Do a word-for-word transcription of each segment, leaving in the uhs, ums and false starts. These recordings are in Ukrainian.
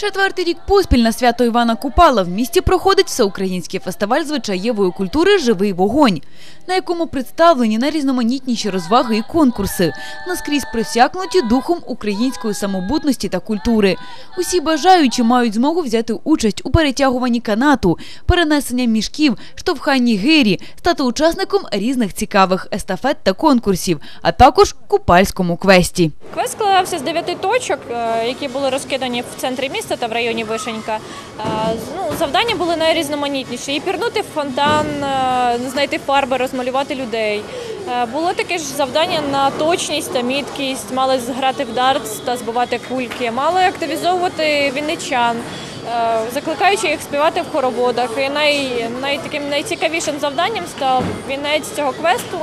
Четвертий рік поспіль на свято Івана Купала в місті проходить всеукраїнський фестиваль звичаєвої культури «Живий вогонь», на якому представлені найрізноманітніші розваги і конкурси, наскрізь просякнуті духом української самобутності та культури. Усі бажаючі мають змогу взяти участь у перетягуванні канату, перенесенні мішків, штовханні гирі, стати учасником різних цікавих естафет та конкурсів, а також купальському квесті. Квест складався з дев'яти точок, які були розкидані в центрі міста та в районі Вишенька. Ну, завдання були найрізноманітніші. І пірнути в фонтан, знайти фарби, розмалювати людей. Було таке ж завдання на точність та міткість, мали грати в дартс та збивати кульки, мали активізовувати вінничан, закликаючи їх співати в хороводах. І най, най, таким найцікавішим завданням став вінець цього квесту.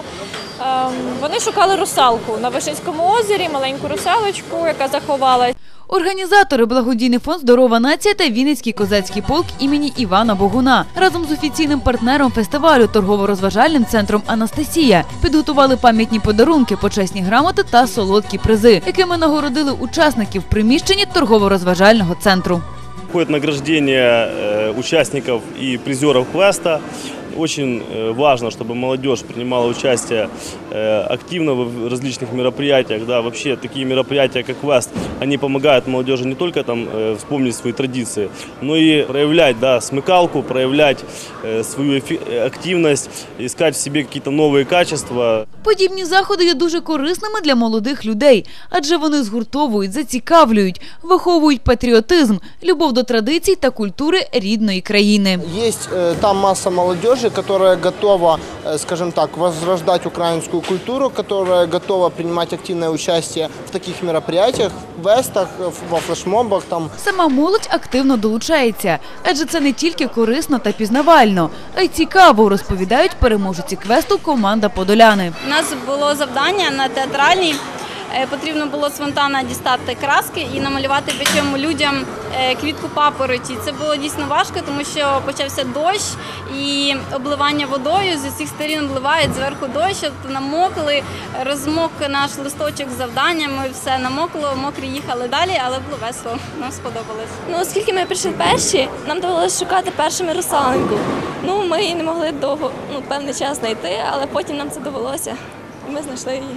Вони шукали русалку на Вишенському озері, маленьку русалочку, яка заховалась. Організатори – благодійний фонд «Здорова нація» та Вінницький козацький полк імені Івана Богуна разом з офіційним партнером фестивалю – торгово-розважальним центром «Анастасія» підготували пам'ятні подарунки, почесні грамоти та солодкі призи, якими нагородили учасників в приміщенні торгово-розважального центру. Проходит награждение участников и призеров квеста. Очень важно, чтобы молодежь принимала участие активно в различных мероприятиях. Да, вообще такие мероприятия, как квест, они помогают молодежи не только там вспомнить свои традиции, но и проявлять, да, смекалку, проявлять свою активность, искать в себе какие-то новые качества. Подібні заходи є дуже корисними для молодих людей, адже вони згуртовують, зацікавлюють, виховують патріотизм, любов до традицій та культури рідної країни. Є там маса молодежи, которая готова, скажем так, возрождать украинскую культуру, которая готова принимать активное участие в таких мероприятиях, в квестах, во флешмобах. Там. Сама молодь активно долучається, адже це не тільки корисно та пізнавально, а й цікаво, розповідають переможці квесту команда «Подоляни». У нас було завдання на театральній. Потрібно було з фонтана дістати краски і намалювати причому людям квітку папороті. Це було дійсно важко, тому що почався дощ і обливання водою, з усіх сторін обливають, зверху дощ, намокли, розмок наш листочок з завданнями, все намокло, мокрі їхали далі, але було весело, нам сподобалось. Ну, оскільки ми прийшли перші, нам довелося шукати першими русалоньку. Ну, ми її не могли довго, ну, певний час знайти, але потім нам це довелося, і ми знайшли її.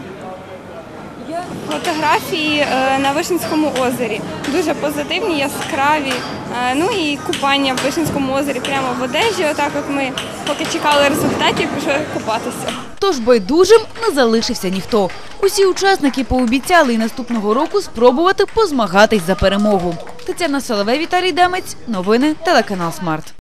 Фотографії на Вишенському озері. Дуже позитивні, яскраві. Ну і купання в Вишенському озері прямо в одежі. Отак от ми поки чекали результатів, пішли купатися. Тож байдужим не залишився ніхто. Усі учасники пообіцяли і наступного року спробувати позмагатись за перемогу. Тетяна Соловей, Віталій Демець. Новини телеканал Смарт.